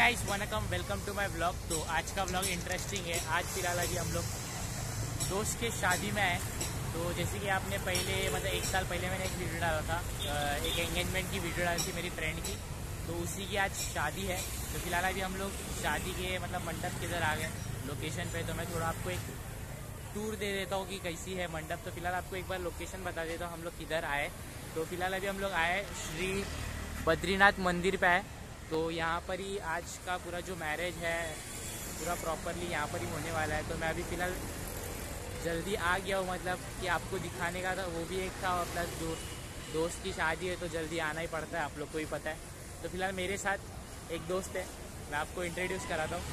Guys vanakkam, welcome to my blog. तो आज का ब्लॉग इंटरेस्टिंग है। आज फिलहाल अभी हम लोग दोस्त के शादी में आए। तो जैसे कि आपने पहले मतलब 1 साल पहले मैंने एक वीडियो डाला था, एक एंगेजमेंट की वीडियो डाली थी मेरी फ्रेंड की। तो उसी की आज शादी है। तो फिलहाल अभी हम लोग शादी के मतलब मंडप के इधर आ गए लोकेशन पे। तो मैं थोड़ा आपको एक टूर दे देता हूँ कि कैसी है मंडप। तो फिलहाल आपको एक बार लोकेशन बता देता हूँ हम लोग किधर आए। तो फिलहाल अभी हम लोग आए श्री बद्रीनाथ मंदिर पे आए। तो यहाँ पर ही आज का पूरा जो मैरिज है पूरा प्रॉपरली यहाँ पर ही होने वाला है। तो मैं अभी फ़िलहाल जल्दी आ गया हूँ, मतलब कि आपको दिखाने का था, वो भी एक था, और प्लस दोस्त की शादी है तो जल्दी आना ही पड़ता है, आप लोग को ही पता है। तो फिलहाल मेरे साथ एक दोस्त है, मैं आपको इंट्रोड्यूस कराता हूँ।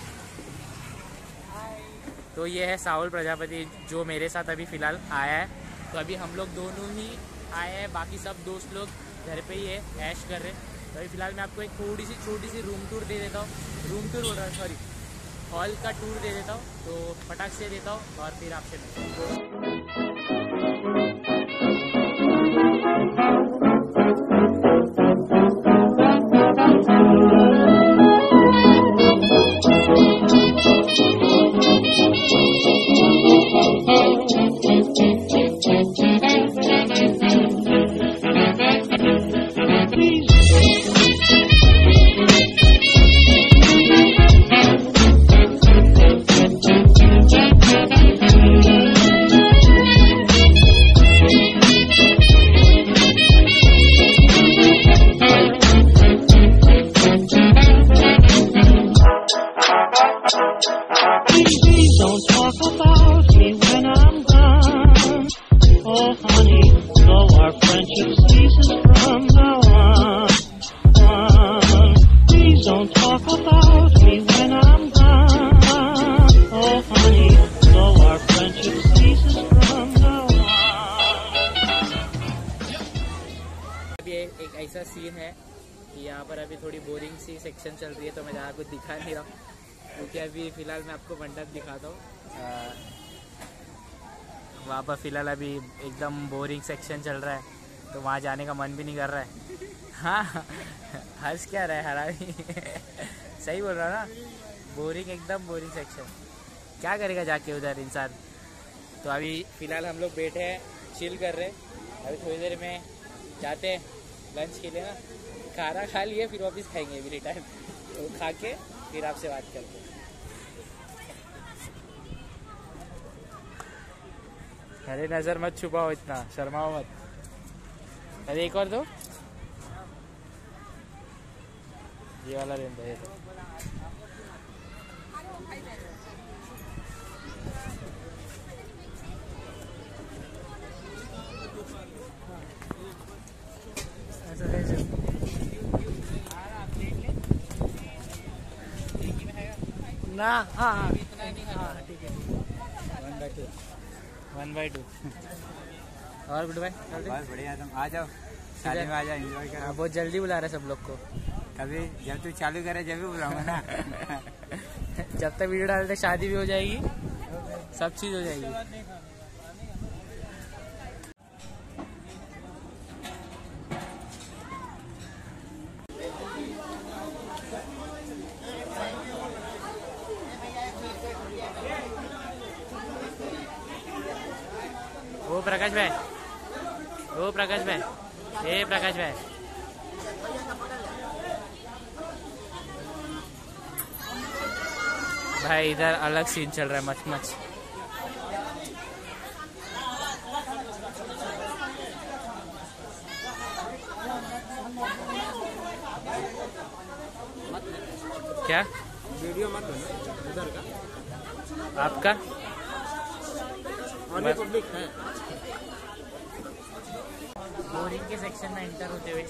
तो ये है साहुल प्रजापति जो मेरे साथ अभी फ़िलहाल आया है। तो अभी हम लोग दोनों ही आए हैं, बाकी सब दोस्त लोग घर पे ही है, ऐश कर रहे हैं। तो अभी फ़िलहाल मैं आपको एक छोटी सी रूम टूर दे देता हूँ। रूम टूर बोल रहा हूँ, सॉरी, हॉल का टूर दे देता हूँ। तो फटाक से देता हूँ और फिर आपसे Don't talk about me when I'm gone. Oh, honey, so our friendship ceases from now on. Please don't talk about me when I'm gone. Oh, honey, so our friendship ceases from now on. अभी एक ऐसा scene है कि यहाँ पर अभी थोड़ी boring C section चल रही है, तो मैं ज़्यादा कुछ दिखा नहीं रहा हूँ क्योंकि अभी फ़िलहाल मैं आपको मंडप दिखाता हूँ। वहाँ पर फ़िलहाल अभी एकदम बोरिंग सेक्शन चल रहा है, तो वहाँ जाने का मन भी नहीं कर रहा है। हाँ, हंस क्या रहा है हरामी। सही बोल रहा ना, बोरिंग, एकदम बोरिंग सेक्शन। क्या करेगा जाके उधर इंसान। तो अभी फ़िलहाल हम लोग बैठे हैं, चिल कर रहे हैं। अभी थोड़ी देर में जाते हैं लंच के लिए ना। खाना खा लिए फिर वापस खाएंगे अभी टाइम, तो खा के फिर आपसे बात करते हैं। अरे नज़र मत छुपाओ, इतना शर्माओ मत। अरे एक और दो, ये वाला रेंज है तो। ना हाँ हाँ इतना नहीं, हाँ ठीक है, 1/2 और गुड बाय। बस बढ़िया, तुम आ जाओ शादी में, आ जाओ, एंजॉय करो। बहुत जल्दी बुला रहे सब लोग को। कभी जब तू चालू करे जब भी बुलाऊंगा ना। जब तक वीडियो डालते शादी भी हो जाएगी, सब चीज़ हो जाएगी। ओ प्रकाश भाई, ओ प्रकाश भाई, ए प्रकाश भाई, भाई इधर अलग सीन चल रहा है, मच मच। क्या वीडियो मत बना उधर का, आपका पब्लिक है। बोरिंग के सेक्शन में एंटर होते हुए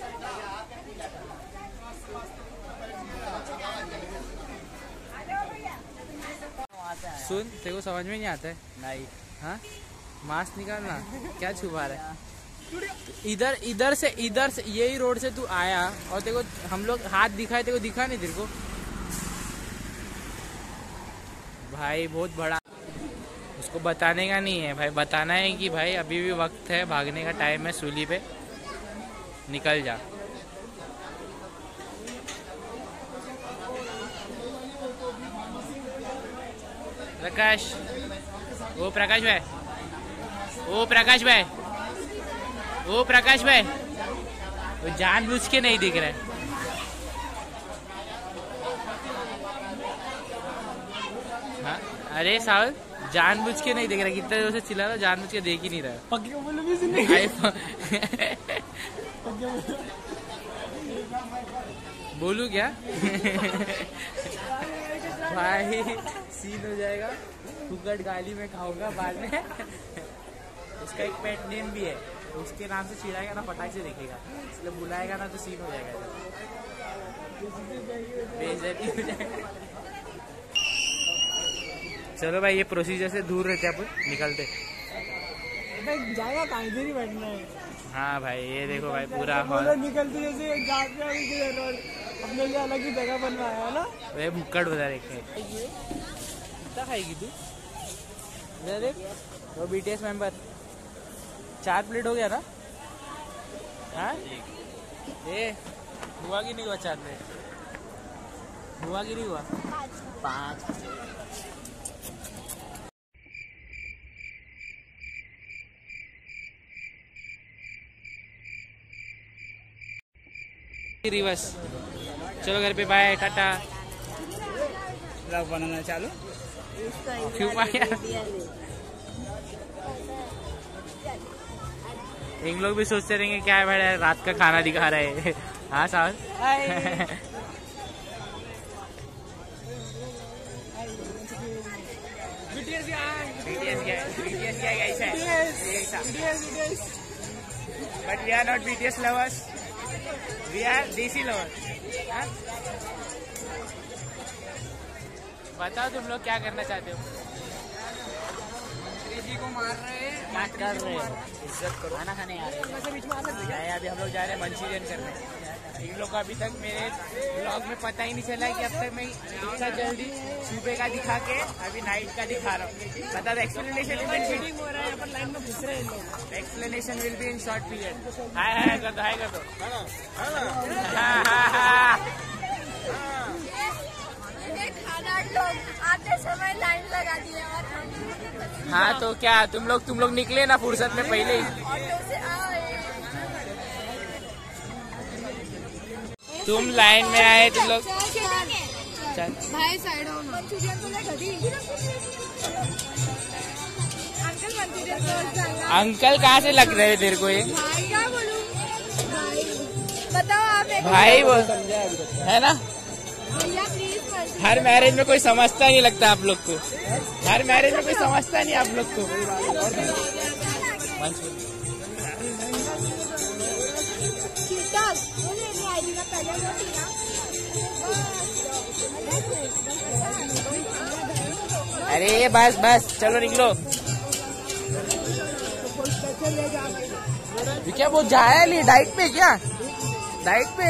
सुन, तेरे को समझ में नहीं आता है? नहीं, हाँ, मास्क निकालना। क्या छुपा रहा है? इधर से यही रोड से तू आया और तेरे को हम लोग हाथ दिखाए, तेरे को दिखा नहीं तेरे को? भाई बहुत बड़ा, उसको बताने का नहीं है भाई, बताना है कि भाई अभी भी वक्त है, भागने का टाइम है, सूली पे निकल जा। प्रकाश, ओ प्रकाश भाई, ओ प्रकाश भाई, ओ प्रकाश भाई, वो जानबूझ के नहीं दिख रहा है। हाँ? अरे साहब जानबूझ के नहीं देख रहा, कितना देर से चिल्ला रहा, जानबूझ के देख ही नहीं रहा। पक्के बोलो भी सुने। बोलू क्या? भाई सीन हो जाएगा, फुकट गाली में खाऊंगा बाद में। उसका एक पेट नेम भी है, उसके नाम से चिढ़ाएगा ना फटाक से देखेगा, इसलिए बुलाएगा ना तो सीन हो जाएगा, बेइज्जती हो जाएगा। चलो भाई ये प्रोसीजर से दूर रहते अपन निकलते। जाएगा कहाँ, इधर ही बैठना है। हाँ भाई ये देखो भाई पूरा निकलते जैसे अपने लिए अलग ही जगह बनवाया है ना। भाई भुक्कड़ बता रखे कितना खाएगी तू? देख वो BTS मेंबर 4 प्लेट हो गया ना? हाँ ये हुआ कि नहीं हुआ 4 प्लेट? हुआ कि नहीं हुआ? 5 रिवर्स। चलो घर पे बाय टाटा। ब्लॉग बनाना चालू क्यों पाया? इन लोग भी सोचते रहेंगे क्या है भाई रात का खाना दिखा रहे हैं। हाँ साहब but we are not BTS lovers, we are desi lovers. बताओ तुम लोग क्या करना चाहते हो? जी को मार रहे हैं, क्या कर रहे हैं? इज्जत करो। खाना खाने आ रहे हैं। अभी हम लोग जा रहे हैं मंचूरियन करने। इन लोग को अभी तक मेरे ब्लॉग में पता ही नहीं चला कि अब तक मैं इतना जल्दी सुबह का दिखा के अभी नाइट का दिखा रहा हूँ। बता दो एक्सप्लेनेशन हो रहा है, लाइन में घुस रहे हैं। Explanation will be in short period. Hi कर दो, हाय कर दो। आते समय लाइन लगा दी है। हाँ तो क्या तुम लोग निकले ना फुर्सत में पहले ही। ऑटो से तुम लाइन में आए तुम लोग। भाई साइड हो मंचूरियन तो कधी अंकल मंचूरियन तो अंकल कहाँ से लग रहे तेरे को ये? भाई क्या बोलूं भाई, बताओ आप। भाई वो है ना, भैया प्लीज हर मैरिज में कोई समझता नहीं लगता आप लोग को। हर मैरिज में कोई समझता नहीं आप लोग को। अरे बस बस चलो निकलो। ये क्या वो जाया नहीं डाइट पे? क्या डाइट पे?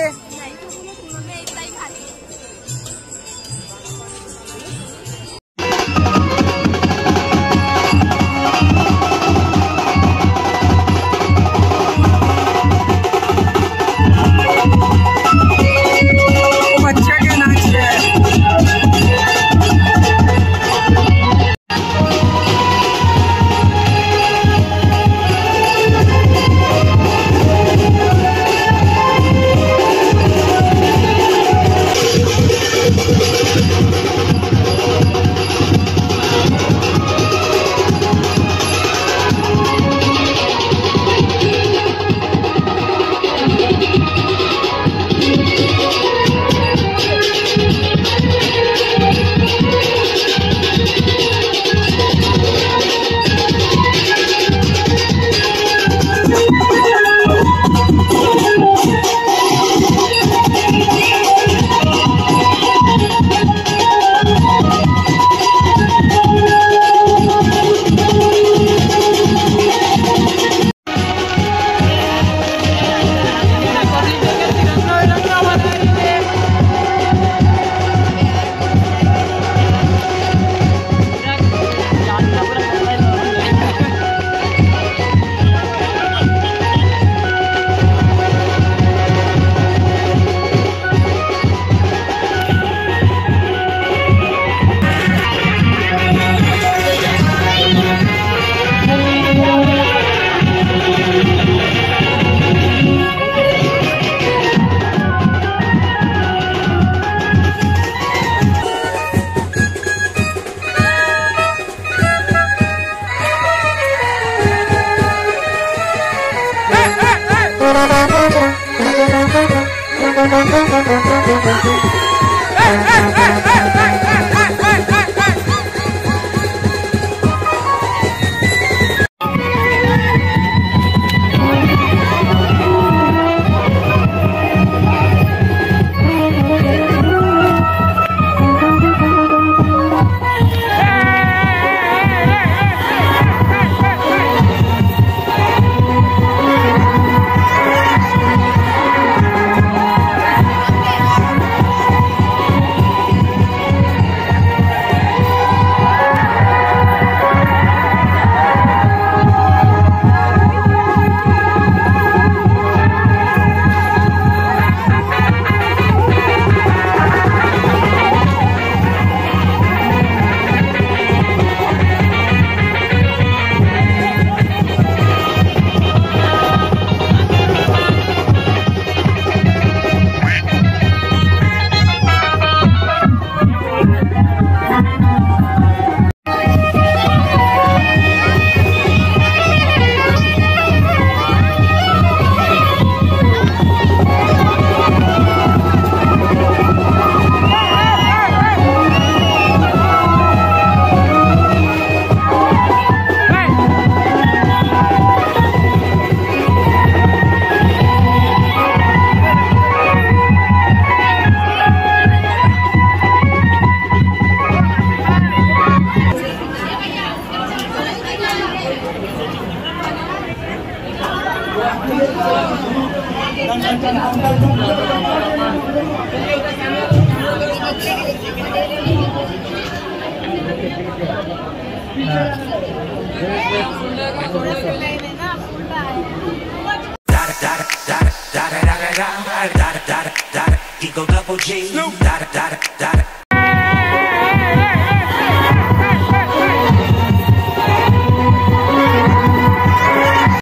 Eagle double G.